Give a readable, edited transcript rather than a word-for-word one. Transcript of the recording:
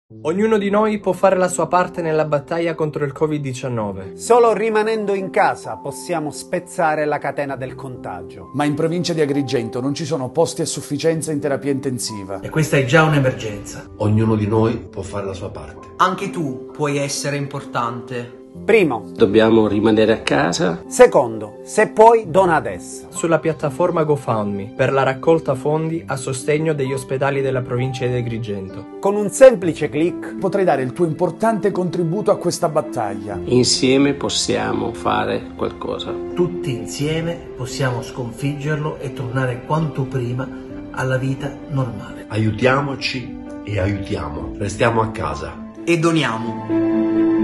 Ognuno di noi può fare la sua parte nella battaglia contro il Covid-19. Solo rimanendo in casa possiamo spezzare la catena del contagio. Ma in provincia di Agrigento non ci sono posti a sufficienza in terapia intensiva. E questa è già un'emergenza. Ognuno di noi può fare la sua parte. Anche tu puoi essere importante. Primo, dobbiamo rimanere a casa. Secondo, se puoi, dona adesso. Sulla piattaforma GoFundMe per la raccolta fondi a sostegno degli ospedali della provincia di Agrigento. Con un semplice click potrai dare il tuo importante contributo a questa battaglia. Insieme possiamo fare qualcosa. Tutti insieme possiamo sconfiggerlo e tornare quanto prima alla vita normale. Aiutiamoci e aiutiamo. Restiamo a casa. E doniamo.